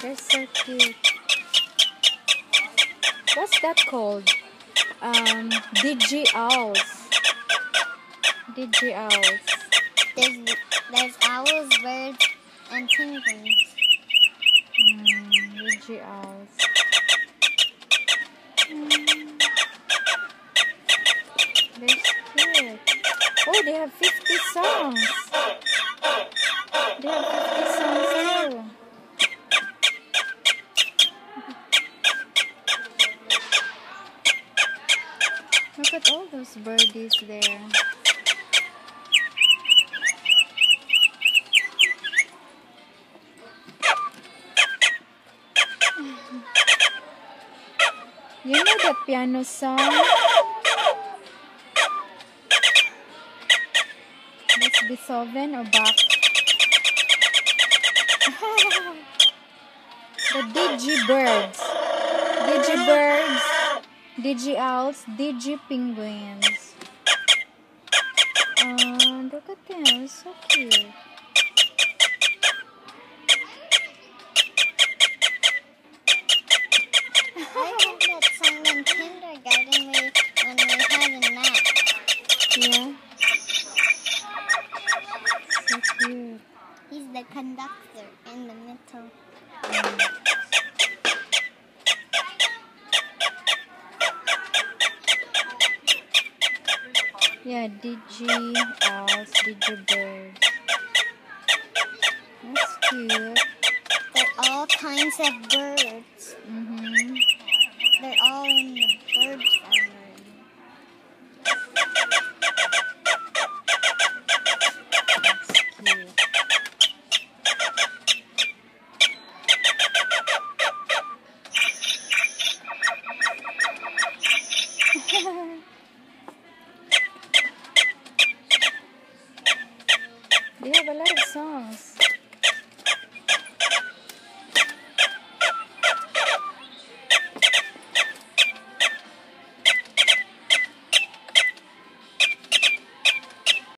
They're so cute. What's that called? Digi owls. Digi owls. There's owls, birds, and penguins. Digi owls. They're cute. Oh, they have 50 songs. They have 50 songs too. Look at all those birdies there. You know the piano song? That's Beethoven or Bach? The Digibirds. Digibirds, Digi-owls, Digi-penguins. Look at them. So cute. I heard that song in kindergarten when we had a nap. Yeah. So cute. He's the conductor in the middle. Yeah, Digi-owls, Digi-birds. That's cute. They're all kinds of birds. They're all in the bird family. Cute. They have a lot of songs.